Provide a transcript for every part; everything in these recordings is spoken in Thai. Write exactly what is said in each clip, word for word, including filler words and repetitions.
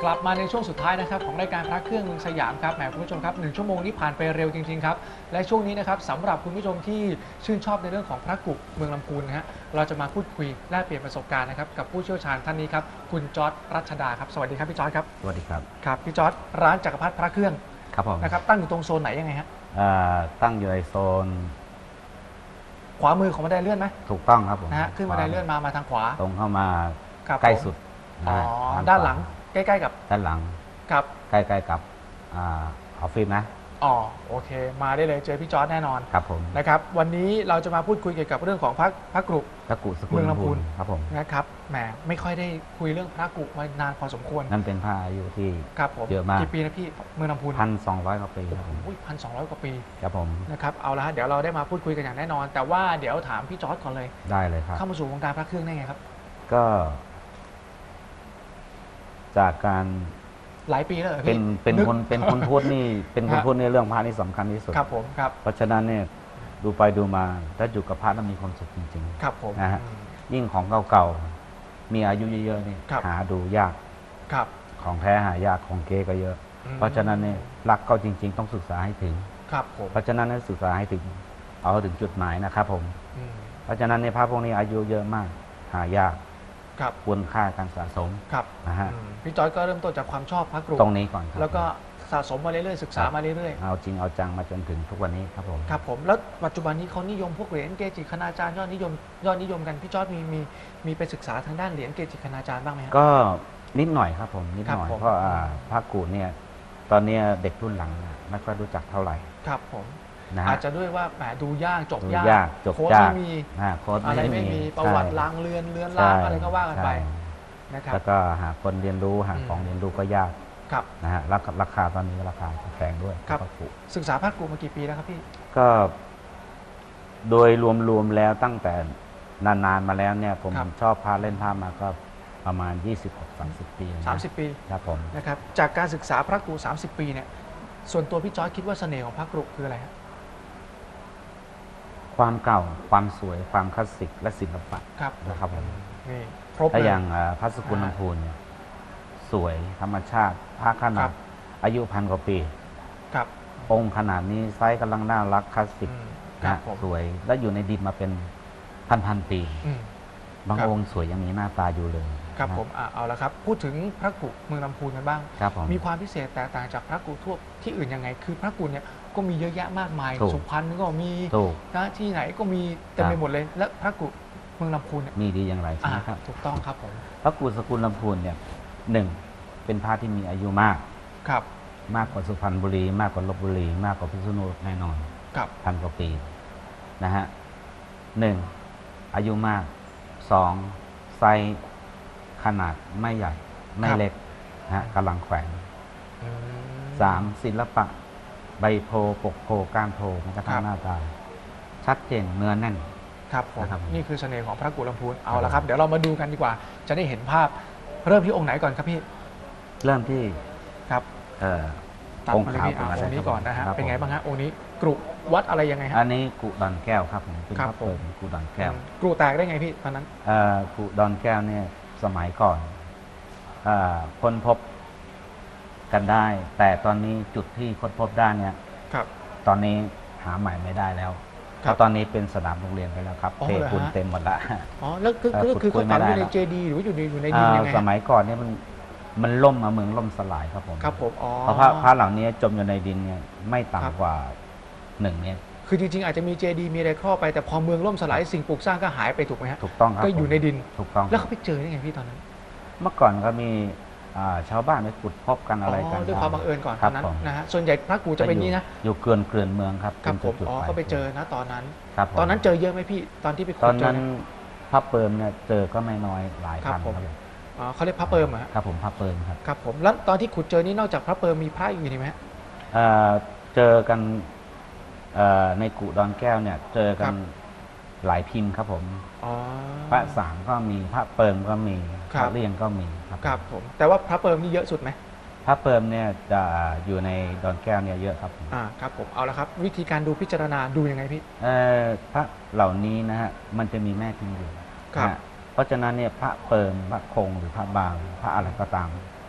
กลับมาในช่วงสุดท้ายนะครับของรายการพระเครื่องเมืองสยามครับแหมคุณผู้ชมครับหนึ่งชั่วโมงนี้ผ่านไปเร็วจริงๆครับและช่วงนี้นะครับสำหรับคุณผู้ชมที่ชื่นชอบในเรื่องของพระกุเมืองลำพูนนะฮะเราจะมาพูดคุยแลกเปลี่ยนประสบการณ์นะครับกับผู้เชี่ยวชาญท่านนี้ครับคุณจอร์จรัชดาครับสวัสดีครับพี่จอร์จครับสวัสดีครับครับพี่จอร์จร้านจักรพรรดิพระเครื่องครับผมนะครับตั้งอยู่ตรงโซนไหนยังไงฮะตั้งอยู่ในโซนขวามือของบันไดเลื่อนไหมถูกต้องครับผมนะฮะขึ้นบันไดเลื่อนมามาทางขวาตรงเข้ามาใกล้สุดอ๋อด้านหลังใกล้ๆกับด้านหลังครับใกล้ๆกับออฟฟิศนะอ๋อโอเคมาได้เลยเจอพี่จอร์จแน่นอนครับผมนะครับวันนี้เราจะมาพูดคุยเกี่ยวกับเรื่องของพระพระกรุพระกุสกุลเมืองลำพูนครับผมนะครับแหมไม่ค่อยได้คุยเรื่องพระกุมานานพอสมควรนั่นเป็นพระอายุที่ครับผมเยอะมากกี่ปีนะพี่เมืองลำพูนพันสองร้อยกว่าปีครับผมพันสองร้อยกว่าปีครับผมนะครับเอาละเดี๋ยวเราได้มาพูดคุยกันอย่างแน่นอน แต่ว่าเดี๋ยวถามพี่จอร์จก่อนเลยได้เลยครับเข้ามาสู่วงการพระเครื่องได้ไงครับก็ จากการหลายปีแล้วเป็นเป็นคนเป็นคนพูดนี่เป็นคนพูดในเรื่องพระนี่สำคัญที่สุดครับผมครับเพราะฉะนั้นเนี่ยดูไปดูมาถ้าอยู่กับพระแล้วมีความสุขจริงๆครับผมนะฮะยิ่งของเก่าๆมีอายุเยอะๆนี่หาดูยากครับของแท้หายากของเก๊ก็เยอะเพราะฉะนั้นเนี่ยรักเขาจริงๆต้องศึกษาให้ถึงครับผมเพราะฉะนั้นเนี่ยศึกษาให้ถึงเอาถึงจุดหมายนะครับผมเพราะฉะนั้นในพระพวกนี้อายุเยอะมากหายากควรค่าการสะสมนะฮะพี่จอยก็เริ่มต้นจากความชอบพระกรุตรงนี้ก่อนครับแล้วก็สะสมมาเรื่อยๆศึกษามาเรื่อยๆเอาจริงเอาจังมาจนถึงทุกวันนี้ครับผมครับผมแล้วปัจจุบันนี้เขานิยมพวกเหรียญเกจิคณาจารย์ยอดนิยมยอดนิยมกันพี่จอยมีมีมีไปศึกษาทางด้านเหรียญเกจิคณาจารย์บ้างไหมก็นิดหน่อยครับผมนิดหน่อยเพราะพระกุเนี่ยตอนนี้เด็กรุ่นหลังไม่ค่อยรู้จักเท่าไหร่ครับผมอาจจะด้วยว่าแหมดูยากจบยากโค้ดไม่มีอะไรไม่มีประวัติลางเรือนเรือนลางอะไรก็ว่ากันไปนะครับแล้วก็หาคนเรียนรู้หาของเรียนรู้ก็ยากนะฮะราคาตอนนี้ราคาแพงด้วยครับศึกษาพระกุมากี่ปีแล้วครับพี่ก็โดยรวมๆแล้วตั้งแต่นานๆมาแล้วเนี่ยผมชอบพาเล่นพามาก็ประมาณ ยี่สิบหกถึงสามสิบ ปีสามสิบ ปีครับผมนะครับจากการศึกษาพระกุสามสิบ ปีเนี่ยส่วนตัวพี่จอยคิดว่าเสน่ห์ของพระกุคืออะไรครับความเก่าความสวยความคลาสสิกและศิลปะนะครับผมนี่ครบถ้าอย่างพระสกุลลำพูนเนี่ยสวยธรรมชาติพระขนาดอายุพันกว่าปีครับองค์ขนาดนี้ไซส์กำลังน่ารักคลาสสิกนะสวยและอยู่ในดินมาเป็นพันพันปีบางองค์สวยยังมีหน้าตาอยู่เลยครับผมเอาละครับพูดถึงพระกุเมืองลำพูนกันบ้างมีความพิเศษแตกต่างจากพระกุทั่วที่อื่นยังไงคือพระกุเนี่ยก็มีเยอะแยะมากมายสุพรรณก็มีนะที่ไหนก็มีเต็มไปหมดเลยและพระกุเมืองลำพูนเนี่ยมีดีอย่างไรใช่ไหมครับถูกต้องครับผมพระกุสกุลลำพูนเนี่ยหนึ่งเป็นพระที่มีอายุมากครับมากกว่าสุพรรณบุรีมากกว่าลพบุรีมากกว่าพิษณุโลกแน่นอนครับพันกว่าปีนะฮะหนึ่งอายุมากสองไซส์ขนาดไม่ใหญ่ไม่เล็กนะฮะกำลังแขวนสามศิลปะใบโพปกโพก้านโพมันกระทั่งหน้าตาชัดเจนเนื้อแน่นครับผมนี่คือเสน่ห์ของพระกุลำพูนเอาละครับเดี๋ยวเรามาดูกันดีกว่าจะได้เห็นภาพเริ่มที่องค์ไหนก่อนครับพี่เริ่มที่ครับองค์ขาวองค์นี้ก่อนนะฮะเป็นไงบ้างฮะองค์นี้กรุวัดอะไรยังไงฮะอันนี้กุดอนแก้วครับผมเป็นพระเปิดกุดอนแก้วกรุแตกได้ไงพี่ตอนนั้นกุดอนแก้วเนี่ยสมัยก่อนค้นพบกันได้แต่ตอนนี้จุดที่ค้นพบได้เนี่ยตอนนี้หาใหม่ไม่ได้แล้วเพราะตอนนี้เป็นสนามโรงเรียนไปแล้วครับเทปูนเต็มหมดละอ๋อแล้วก็คือเขาฝังอยู่ในเจดีย์หรือว่าอยู่ในอยู่ในดินยังไงสมัยก่อนเนี่ยมันมันล่มมาเมืองล่มสลายครับผมครับผมอ๋อเพราะพระพระเหล่านี้จมอยู่ในดินเนี่ยไม่ต่ำกว่าหนึ่งเมตรคือจริงๆอาจจะมีเจดีย์มีอะไรครอบไปแต่พอเมืองล่มสลายสิ่งปลูกสร้างก็หายไปถูกไหมฮะถูกต้องครับก็อยู่ในดินถูกต้องแล้วเขาไปเจอได้ไงพี่ตอนนั้นเมื่อก่อนก็มีชาวบ้านไปขุดพบกันอะไรกันด้วยความบังเอิญก่อนตอนนั้นนะฮะส่วนใหญ่พระกูจะเป็นนี้นะอยู่เกลื่อนเกลื่อนเมืองครับครับผมอ๋อก็ไปเจอนะตอนนั้นตอนนั้นเจอเยอะไหมพี่ตอนที่ไปขุดตอนนั้นพระเปิมเนี่ยเจอก็ไม่น้อยหลายพันครับอ๋อเขาเรียกพระเปิมเหรอครับผมพระเปิมครับครับผมแล้วตอนที่ขุดเจอนี้นอกจากพระเปิมมีพระอื่นอีกไหมฮะเจอกันในกุดอนแก้วเนี่ยเจอกันหลายพิมพ์ครับผมพระสามก็มีพระเปิมก็มีพระเลี่ยงก็มีครับครับผมแต่ว่าพระเปิมนี่เยอะสุดไหมพระเปิมเนี่ยจะอยู่ในดอนแก้วเนี่ยเยอะครับอ่าครับผมเอาละครับวิธีการดูพิจารณาดูยังไงพี่พระเหล่านี้นะฮะมันจะมีแม่พิมพ์อยู่เพราะฉะนั้นเนี่ยพระเปิมพระคงหรือพระบางพระอะไรก็ตาม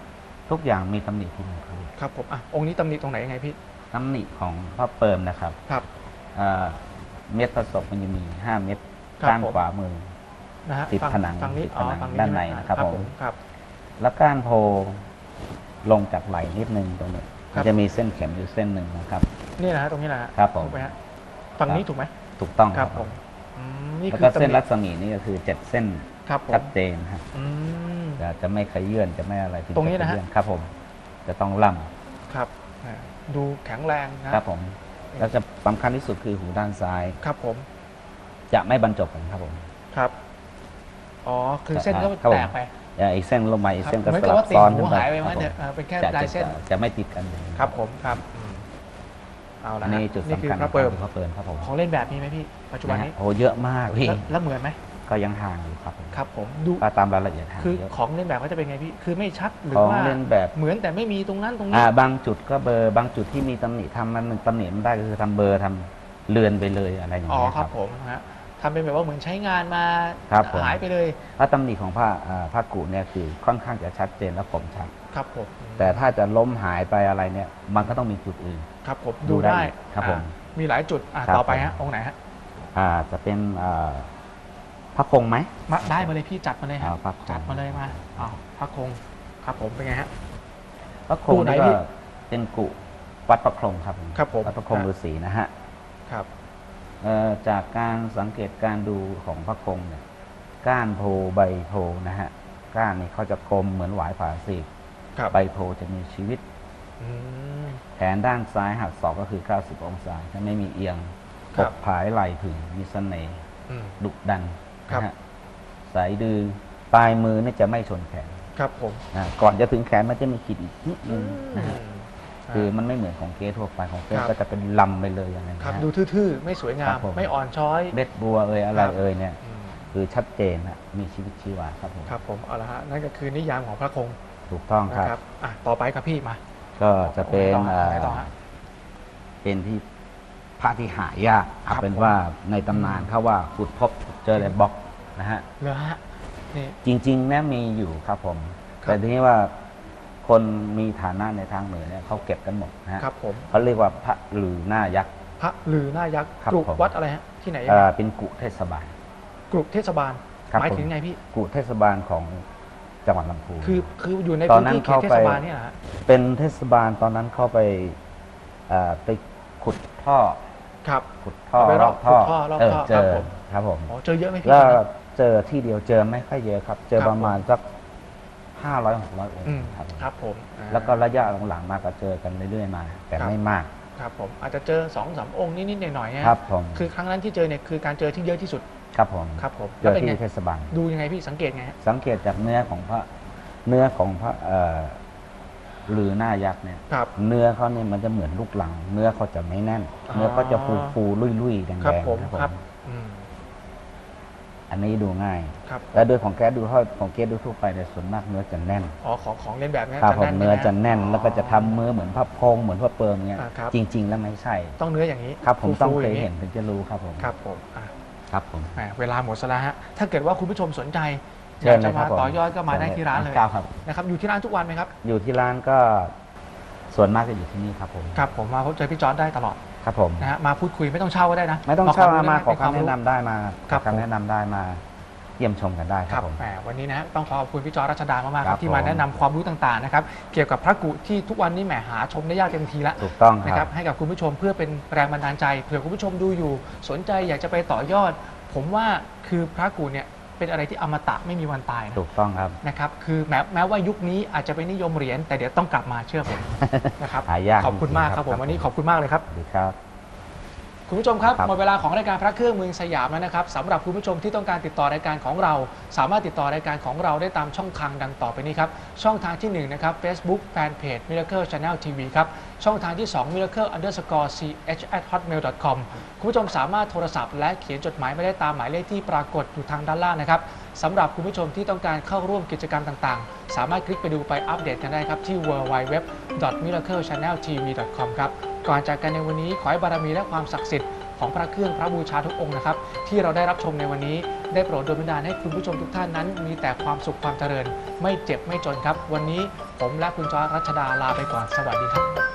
ทุกอย่างมีตำหนิที่หนึ่งครับครับผมอ่ะองค์นี้ตำหนิตรงไหนยังไงพี่ตำหนิของพระเปิมนะครับครับเอ่อเม็ดประสบมันจะมีห้าเม็ดครับข้างผมขวามือนะฮะติดฝั่งผนังฝั่งนี้ติดอ๋อผนังฝั่งด้านในช่ไหมนะครับผมครับแล้วก้านโพลงจากไหล่นิดนึงตรงนี้ครัมับนจะมีเส้นเข็มอยู่เส้นหนึ่งนะครับนี่นะฮะตรงนี้นะฮะครับผมถูกไหมฮะฝั่งนี้ถูกไหมถูกต้องครับผมอืมนี่แล้วคืก็อตำหเส้นนิรัศมีนี่ก็คือเจ็ดเส้นครับผมชัดเจนครับอืมจะจะไม่ขยื่นจะไม่อะไรตรงนี้นะฮะจขยื่ครับผม จะต้องล่ครับอ่าดูแข็งแรงนะำครับผมแล้วจะสำคัญที่สุดคือหูด้านซ้ายครับผมจะไม่บรรจบกันครับผมครับอ๋อคือเส้นก็ครับผมแตกไปอย่างอีกเส้นลงมาอีกครับเส้นก็เหมือนสกับลับว่าติดซ้อนหูขึ้นไปหายไปคมั้รับยเนี่ยผมอ่าเป็นแค่จะลายจะเส้นจะจะไม่ติดกันเลยครับผมครับอืมเอาละอันฮะนี้จุดนี่สำคือคัญพระเปิมพระเปิมครับผมของเล่นแบบนี้ไหมพี่ปัจจุบันนะนี้ฮะโอ้เยอะมากพี่แล้วแล้วเหมือนไหมก็ยังห่างอยู่ครับผมครับผมดูก็ตามรายละเอียดห่างคือเยอะของเล่นแบบเขาจะเป็นไงพี่คือไม่ชัดหรือของว่าเล่นแบบเหมือนแต่ไม่มีตรงนั้นตรงนี้อ่าบางจุดก็เบอร์บางจุดที่มีตำหนิทำมันตำหนิมันได้ก็คือทำเบอร์ทำเลือนไปเลยอะไรอย่างอ๋อเงี้ยคครัรับบ ผมฮะทำเป็นแบบว่าเหมือนใช้งานมาครับผมหายไปเลยพระตำหนิของพระอ่าพระกุเนี่ยคือค่อนข้างจะชัดเจนและคมชัดครับผมแต่ถ้าจะล้มหายไปอะไรเนี่ย มันก็ต้องมีจุดอื่นครับผมดูดูได้ได้ครับอ่าผมมีหลายจุดอ่ะครับต่อไปฮะผมองค์ไหนฮะอ่าจะเป็นอ่าพระคงไหมมาได้มาเลยพี่จัดมาเลยฮะเอาพระคงจัดมาเลยมาอ๋อพระคงครับผมเป็นไงฮะพระคกุงไหนนี่พี่ก็เป็นกุวัดประคงครับผมครับผมวัดประคงฤาษีนะฮะครับเอ่อจากการสังเกตการดูของพระคงเนี่ยก้านโพใบโพนะฮะก้านนี่เขาจะกลมเหมือนหวายผ่าซีกครับใบโพจะมีชีวิตอืมแขนด้านซ้ายหักศอกก็คือ เก้าสิบ องศาจะไม่มีเอียงครัปบกผายไหลถึงมีเสน่ห์อืมดุดันครับนะฮะสายดือปลายมือเนี่ยจะไม่ชนแขนครับผมนะก่อนจะถึงแขนมันจะมีขีดอีกนิดนึงนะฮะอืมคือมันไม่เหมือนของเกสทั่วไปของเกสครับก็จะเป็นลำไปเลยอย่างนั้นครับนะฮะดูทื่อๆ ไม่สวยงาครัมบผมไม่อ่อนช้อยเบ็ดบัวเอ่ยอะไรครับเอ่ยเนี่ยอืมคือชัดเจนนะมีชีวิตชีวาครับผมครับผมเอาละฮะนั่นก็คือนิยามของพระคงถูกต้องนะครับ ครับอ่ะต่อไปครับพี่มาก็จะเป็นองค์ไหนต่อเอ่อไหนต่อฮะเป็นที่พระที่หายากครัเอาบเป็นว่าในตำนานเขาว่าขุดพบเจอในบล็อกนะฮะเหรอฮะนี่จริงๆนะมีอยู่ครับผมครับแต่ทีนี้ว่าคนมีฐานะในทางเหนือเนี่ยเขาเก็บกันหมดนะฮะครับผมเขาเรียกว่าพระหรือหน้ายักษ์พระลือหน้ายักษ์ครับกรุผมวัดอะไรฮะที่ไหนยังเอ่ไงอเป็นกุเทศบาลกรุเทศบาลครับหมายผมถึงไงพี่กุเทศบาลของจังหวัดลำพูนคือคืออยู่ในตอนพื้นนั้นที่เขตเข้าเทไปศบาลเนี่ยเหรอฮะเป็นเทศบาลตอนนั้นเข้าไปเอ่อไปขุดท่อครับขุดท่อเอาไปรรออบบท่อขุดท่อรอบเออท่อเจครับอผมครับผมอ๋อเจอเยอะไหมพี่แล้วตอนนั้นเจอที่เดียวเจอไม่ค่อยเยอะครับ เจอครับประมาณสักห้าร้อยหกร้อยองค์อืมครับผมครับผมอ่าแล้วก็ระยะหลังๆมาก็เจอกันเรื่อยๆมา แต่ครับไม่มากครับผมอาจจะเจอสองสามองค์นิดๆหน่อยๆฮะครับผมคือครั้งนั้นที่เจอเนี่ยคือการเจอที่เยอะที่สุดครับผมครับผมเจแล้วอเป็นไงที่เทศบาลดูยังไงพี่สังเกตไงฮะสังเกตจากเนื้อของพระเนื้อของพระเอ่อหรือหน้ายักษ์เนี่ยครับเนื้อเขาเนี่ยมันจะเหมือนลูกหลัง เนื้อเขาจะไม่แน่นอ๋อเนื้อก็จะฟูฟูๆลุยๆแดงๆครับผมครับครับผมอืมอันนี้ดูง่ายครับและโดยของแก๊สดูเท่าของเกสดูทั่วไปในยส่วนมากเนื้อจะแน่นอ๋อของของเล่นแบบนี้ครับจะผมแน่นเนื้อจะใช่ไหมแน่นแล้วก็จะทำมือเหมือนพระพงเหมือนพระเปิมเงี้ยอ่าครับจริง ๆ แล้วไม่ใช่ต้องเนื้ออย่างนี้ครับผมต้องฟูๆเคยางเห็นถึงจะรู้ครับผมครับผมอ่ะครับผมแหมเวลาหมดซะแล้วฮะถ้าเกิดว่าคุณผู้ชมสนใจอเชิยาญกเลจะยคมารับผมต่อยอดก็มาได้ที่ร้านเลยครับครับนะครับอยู่ที่ร้านทุกวันไหมครับอยู่ที่ร้านก็ส่วนมากจะอยู่ที่นี่ครับผมครับผมมาพบเจอพี่จอร์ดได้ตลอดครับผมนะฮะมาพูดคุยไม่ต้องเช่าก็ได้นะไม่ต้องเช่ามาขอเป็นวคำแนะนำได้มาครับขอคำแนะนำได้มาเยี่ยมชมกันได้คครัรับบ ผมแหมวันนี้นะฮะต้องขอขอบคุณพี่จอร์จรัชดามากๆคครัรับบ ที่มาผมแนะนำความรู้ต่างๆนะครับเกี่ยวกับพระกุที่ทุกวันนี้แหมหาชมได้ยากเต็มทีแล้วถูกต้องคนะครัรับ บให้กับคุณผู้ชมเพื่อเป็นแรงบันดาลใจเผื่อคุณผู้ชมดูอยู่ สนใจอยากจะไปต่อยอด ผมว่าคือพระกุเนี่ยเป็นอะไรที่อมตะไม่มีวันตายนะถูกต้องครับนะครับคือแม้แม้ว่ายุคนี้อาจจะไปนิยมเหรียญแต่เดี๋ยวต้องกลับมาเชื่อผมนะครับหายากขอบคุณมากครับผมวันนี้ขอบคุณมากเลยครับสวัสดีครับคุณผู้ชมครับครับหมดเวลาของรายการพระเครื่องเมืองสยามแล้วนะครับสำหรับคุณผู้ชมที่ต้องการติดต่อรายการของเรา สามารถติดต่อรายการของเราได้ตามช่องทางดังต่อไปนี้ครับช่องทางที่หนึ่งนะครับ Facebook Fanpage Miracle Channel ที วี ครับช่องทางที่สอง miracle underscore ch at hotmail dot com คุณผู้ชมสามารถโทรศัพท์และเขียนจดหมายมาได้ตามหมายเลขที่ปรากฏอยู่ทางด้านล่างนะครับสำหรับคุณผู้ชมที่ต้องการเข้าร่วมกิจกรรมต่างๆ สามารถคลิกไปดูไปอัปเดตกันได้ครับที่ ดับเบิลยู ดับเบิลยู ดับเบิลยู ดอท มิราเคิล ชาแนล ที วี ดอท คอม ครับก่อนจากกันในวันนี้ขอให้บารมีและความศักดิ์สิทธิ์ของพระเครื่องพระบูชาทุกองค์นะครับที่เราได้รับชมในวันนี้ได้โปรดดลบันดาลให้คุณผู้ชมทุกท่านนั้นมีแต่ความสุขความเจริญไม่เจ็บไม่จนครับวันนี้ผมและคุณจอยรัชดาลาไปก่อนสวัสดีครับ